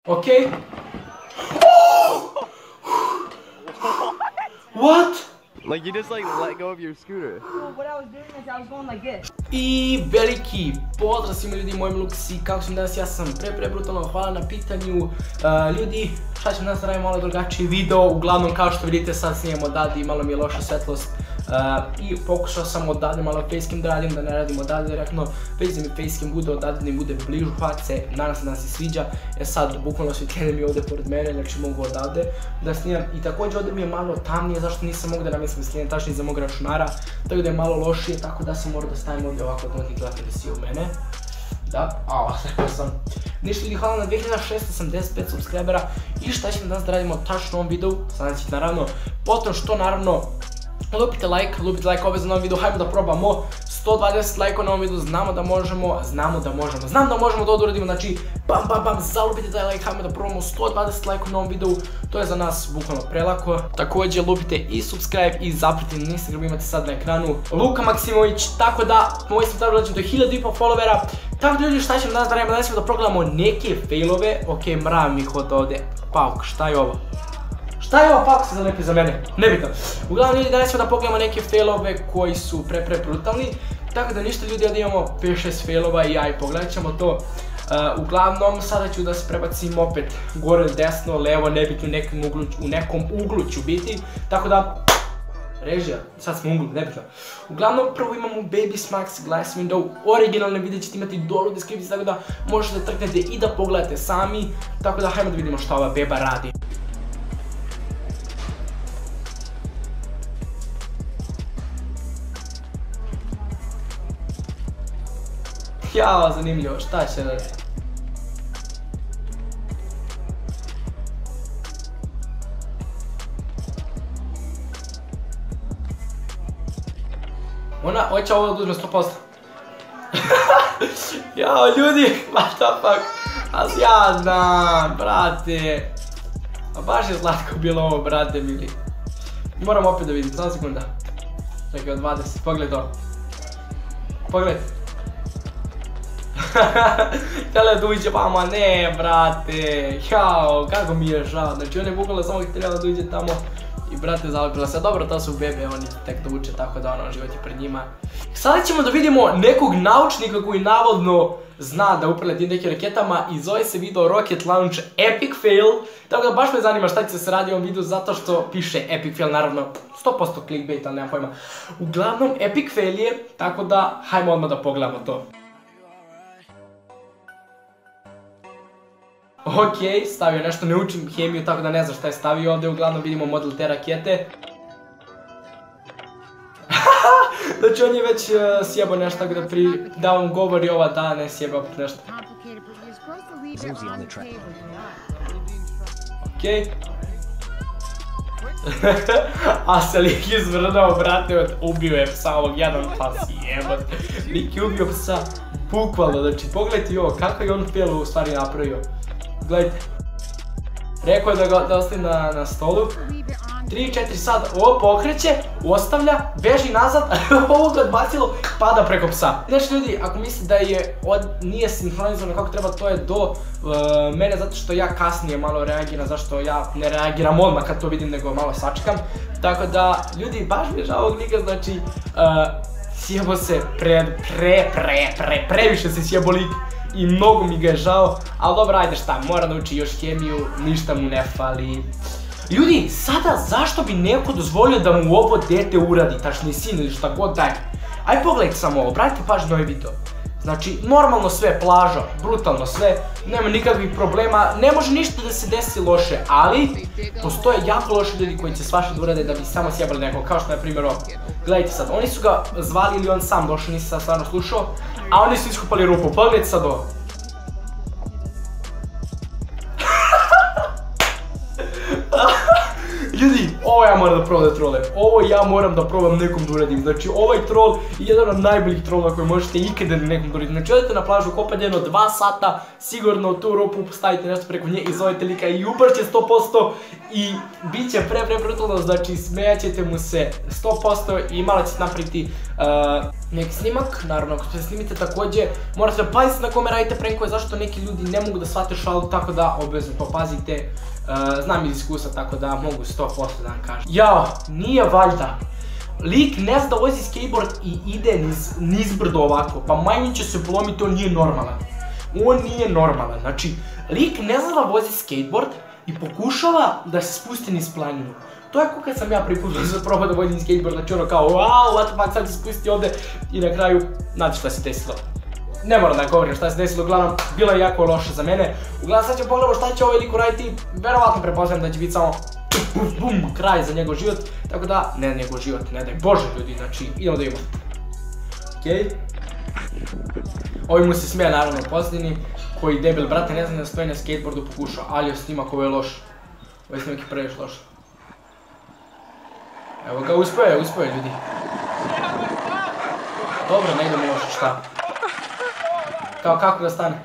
Okay. What? Like you just like let go of your scooter. Well, what I was doing is I was going like this. I veliki pozdrav svima ljudi, mojim Luksi, kako sam danas, ja sam brutalno, hvala na pitanju. Ljudi, šta ćemo danas raditi malo drugačiji video, uglavnom kao što vidite sad snijemo odavde i malo mi je loša svetlost. I pokušao sam odavde malo facecam da radim, da ne radim odavde direktno, već da mi facecam bude odavde, da mi bude bližu face, nadam se da se sviđa. Sad, bukvalno svjetljenje mi je ovdje pored mene, znači mogu odavde da snimam. I također ovdje mi je malo tamnije, zašto nisam mogu da namjestim svjetljenje tačnije za mog računara, tako da je malo lošije, tako da sam morao da stavim ovdje ovako da neki gledate da si u mene. Da, slepio sam. Ništa ljudi, hvala na 2685 subscribera i šta ćemo danas da radimo tačno u ovom videu, znači naravno, potom što naravno lupite like obavezno na ovom videu, hajmo da probamo 120 lajkova na ovom videu, znam da možemo to da uradimo, znači bam, zalupite taj like, hajmo da probamo 120 lajkova na ovom videu, to je za nas bukvalno prelako. Također lupite i subscribe i zapratite na Instagram, imate sad na ekranu Luka Maksimović, tako da moj sam tada dođem do 1000 followera. Tako da ljudi, šta ćemo danas da radimo, danas ćemo da progledamo neke failove, ok, mrav mi hod ovdje, Pauk, šta je ovo? Šta je ovo, Pauk se zalepio za mene? Nebitno. Uglavnom ljudi, danas ćemo da pogledamo neke failove koji su brutalni. Tako da ništa ljudi, ovdje imamo 5-6 failova i ja i pogledat ćemo to. Uglavnom, sada ću da se prebacim opet gore, desno, levo, nebitno, u nekom uglu ću biti. Tako da, režija, sad smo u uglu, nebitno. Uglavnom, prvo imamo Baby Smacks Glass Window, originalne videe ćete imati dolu u deskripciji, tako da možete da trknete i da pogledate sami. Tako da, hajmo da vidimo šta ova beba radi. Jao, zanimljivo, šta će raditi? Ona hoće ovo da uzme 100%. Jao, ljudi, what the fuck? Ali ja znam, brate. A baš je slatko bilo ovo, brate mili. Moram opet da vidim, samo sekunda. Čekaj, od 20, pogledaj to. Pogledaj. Htjela da uđe vama, ne brate, jao, kako mi je žao, znači on je bukvalno samo htjela da uđe tamo i brate zalepila se, dobro to su bebe, oni tek da uče tako da ono, život je pred njima. Sada ćemo da vidimo nekog naučnika koji navodno zna da upravlja tim nekim raketama i zove se video Rocket Launch Epic Fail, tako da baš me zanima šta će se radi u ovom videu zato što piše Epic Fail, naravno 100% clickbait, ali nemam pojma. Uglavnom Epic Fail je, tako da hajmo odmah da pogledamo to. Ok, stavio nešto, ne učim hemiju tako da ne znam šta je stavio ovdje, uglavnom vidimo model te rakete. Znači on je već sjebao nešto tako da vam govori ova da ne sjeba opet nešto. Ok. A se lik izvrnao, brate, ubio je psa ovog jedan pas, jebot. Lik je ubio psa, bukvalno, znači pogledajte ovo, kako je on fail u stvari napravio. Gledajte, rekao je da ostavi na stolu, 3-4 sada, ovo pokreće, ostavlja, beži nazad, ovo ga odbacilo, pada preko psa. Znači ljudi, ako mislite da nije sinhronizovano kako treba, to je do mene zato što ja kasnije malo reagiram, zašto ja ne reagiram odmah kad to vidim nego malo sačekam. Tako da, ljudi, baš mi je žao ovog lika, znači, sjebo se previše se sjebo lik. I mnogo mi ga je žao, ali dobro, ajde šta, mora da uči još hemiju, ništa mu ne fali. Ljudi, sada zašto bi neko dozvolio da mu ovo dete uradi, tačnije sin ili šta god daj? Aj pogledajte samo ovo, pratite pažnju na ovaj video. Znači, normalno sve, plaža, brutalno sve, nema nikakvih problema, ne može ništa da se desi loše, ali postoje jako loši ljudi koji će svašta da urade da bi samo sjebali nekog, kao što je na primjer ovo. Gledajte sad, oni su ga zvali ili on sam došao, nisam sad stvarno slušao, a oni su iskupali rupu, pogledajte sad ovo. Ljudi, ovo ovo ja moram da probam da trolujem. Ovo ja moram da probam nekom da uradim. Znači ovaj troll je jedan od najboljih trolla koje možete ikada nekom da uraditi. Znači odete na plažu, kopate jedno 2 sata, sigurno u tu rupu stavite nešto preko nje i zovete lika i uparće 100% i bit će pre brutalno, znači smejat ćete mu se 100% i malo ćete napraviti neki snimak. Naravno ako se snimite također morate da pazite na kome radite prankove, zašto neki ljudi ne mogu da shvate šalu, tako da obavezno to pazite. Znam iz iskustva, tako da mogu 100% da vam kažem. Jao, nije valjda. Lik ne zna da vozi skateboard i ide niz brdo ovako, pa majmin će se polomiti, on nije normalan. On nije normalan, znači lik ne zna da vozi skateboard i pokušava da se spusti niz planinu. To je kao kad sam ja prvi put probao da vozim skateboard, znači ono kao wow, what the fuck, sad ću spusti ovdje i na kraju, znate šta se desilo. Ne moram da govorim šta se desilo, uglavnom bilo je jako loše za mene. Uglavnom sad ćemo pogledamo šta će ovaj lik uraditi, verovatno pretpostavljam da će biti samo bum, kraj za njegov život, tako da, ne njegov život, ne daj Bože ljudi, znači idemo da vidimo. Okej. Ovi mu se smije naravno u posljedini, koji debil brate ne znam da stoji na skateboardu pokušao, ali o snimak ovo je loš. Ovaj snimak je previše loš. Evo ga, uspio je ljudi. Dobro, ne idemo loše, šta? Kao kako da stane?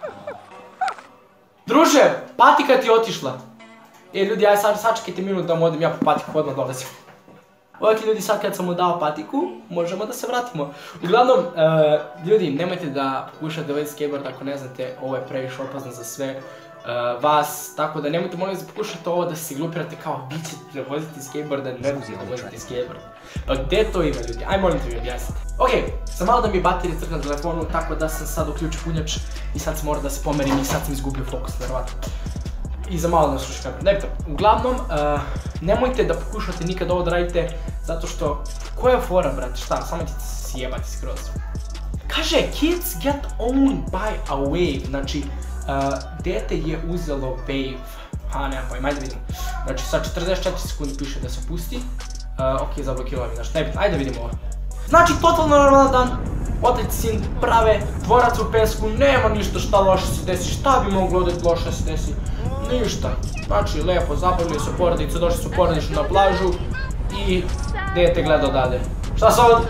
Druže, patika ti je otišla. Ljudi, aj sačekajte minut da mu odem ja po patiku, odmah dolazim. Ok ljudi, sad kad sam mu dao patiku, možemo da se vratimo. Uglavnom, ljudi, nemojte da pokušate da vozite skateboard ako ne znate, ovo je previše opasno za sve vas, tako da nemojte molim da pokušate ovo da se glupirate kao vi ćete da vozite skateboard, da ne možete da vozite skateboard. Pa gdje to ima ljudi? Aj molim te mi objasnite. Ok, sam malo da mi je baterija crkla na telefonu, tako da sam sad uključio punjač i sad sam morao da se pomerim i sad sam izgubio fokus, verovatno. I za malo da slušam kameru. Nebito, uglavnom, nemojte da pokušate nikad ovo da radite, zato što, koja je fora brate, šta, samo ćete se sjebati skroz. Kaže, kids get owned by a wave, znači, dete je uzelo wave. Nemam pojma, ajde vidimo. Znači, sad 44 sekundi piše da se pusti. Ok, zablokirala mi, znači, nebitno, ajde vidimo ovo. Znači, totalno normalan dan, otac sin prave dvorac u pesku, nema ništa šta loše se desi, šta bi moglo da loše se desi, ništa. Znači, lepo zabavljaju se porodice, došli su porodično na plažu i dete gleda odavde. Šta sad?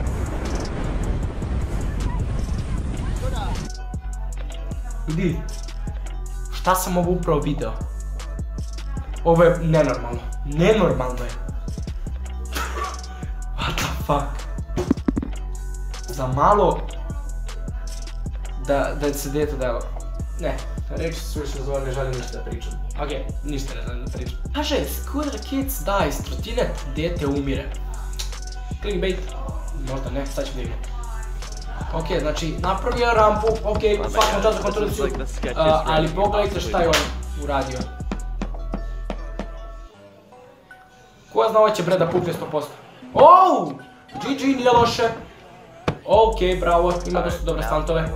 Ljudi, šta sam ovo upravo video? Ovo je nenormalno, nenormalno je. What the fuck? Za malo da se dete delo. Ne, reći su više zove, ne želim ništa da pričam. Ok, ništa ne želim da pričam. Kaže, scooter kids dies, trotinet, dete umire. Clickbait? Možda ne, sad ćemo da vidimo. Ok, znači napravio rampu, ok, svakom čas za kontroliciju, ali pogledajte šta je on uradio. Ko zna ovo će bre da pukne 100%. Oh! GG, nije loše. Ok, bravo, ima dosta dobre stantove.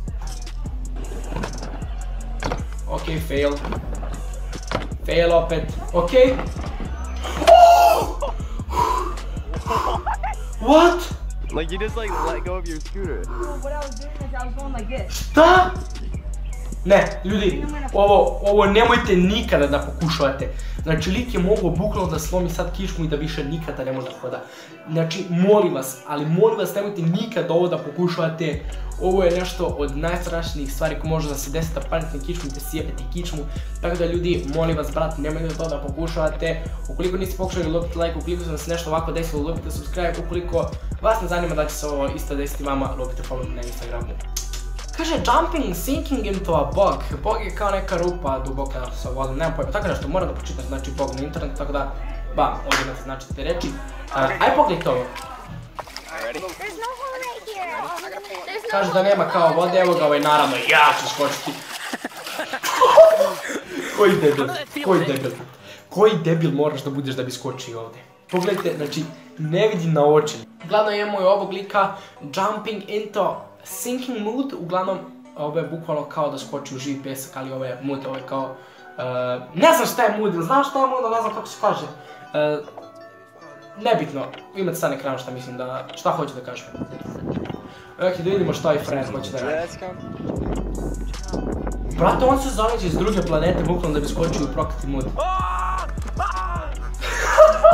Ok, fail. Fail opet, ok. What? Like, you just like let go of your scooter. What I was doing is I was going like this. Šta? Ne, ljudi, ovo nemojte nikada da pokušavate. Znači, lik je mogao bukvalno da slomi sad kičmu i da više nikada ne može da hoda. Znači, molim vas, ali molim vas, nemojte nikada ovo da pokušavate. Ovo je nešto od najstrašnijih stvari koje može da se desi, da padnete kičmu i da sjebete kičmu. Tako da ljudi, molim vas brat, nemojte to da pokušavate. Ukoliko niste pokušali, lupite like, ukoliko se vam se nešto ovako desilo, lupite subscribe. Ukoliko vas ne zanima da će se ovo isto desiti vama, lupite follow na Instagramu. Kaže jumping, sinking into a bog. Bog je kao neka rupa duboka sa vodom, nemam pojma, tako nešto moram da počitam znači bog na internetu, tako da bam, ovdje imate znači te reči. Aj pogledajte ovo. Kaže da nema kao vode, evo ga ovaj naravno, ja ću skočiti. Koji debil moraš da budeš da bi skočio ovdje. Pogledajte, znači ne vidim na oči. Uglavnom imamo i ovog lika jumping into sinking mood, uglavnom ovo je bukvalno kao da skoči u živi pesak, ali ovo je mood, ovo je kao... ne znam šta je mood, znaš šta je mood, ne znam kako se kaže. Nebitno, imate sad ekranu šta mislim da, šta hoću da kažem. Ok, da vidimo šta i friend hoće da radi. Brate, on se zaleđe iz druge planete bukvalno da bi skočio u prokleti mood.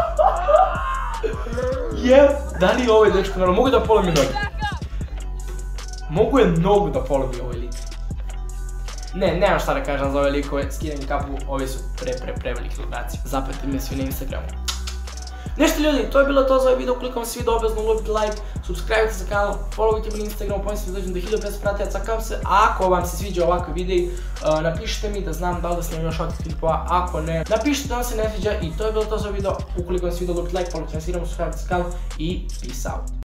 Da li je ovaj dečko normalno? Mogu da polomi noge. Mogu je nogu da polomi ovaj lik. Ne, nemam šta da kažem za ove likove, skinem kapu, ovi su preveliki ludaci. Zapratite me svi na Instagramu. Nešto ljudi, to je bilo to za ovaj video, ukoliko vam se video obvezno lupite like, subscribe se za kanal, followujte me na Instagramu, pomislite da dođem do 1500 pratilaca, kao se, ako vam se sviđa ovakvi videi, napišite mi da znam da li da snimam još ovakvih klipova, ako ne, napišite da vam se ne sviđa i to je bilo to za ovaj video, ukoliko vam se video lupite like, followujte me na Instagramu, subscribe se za kanal i peace out.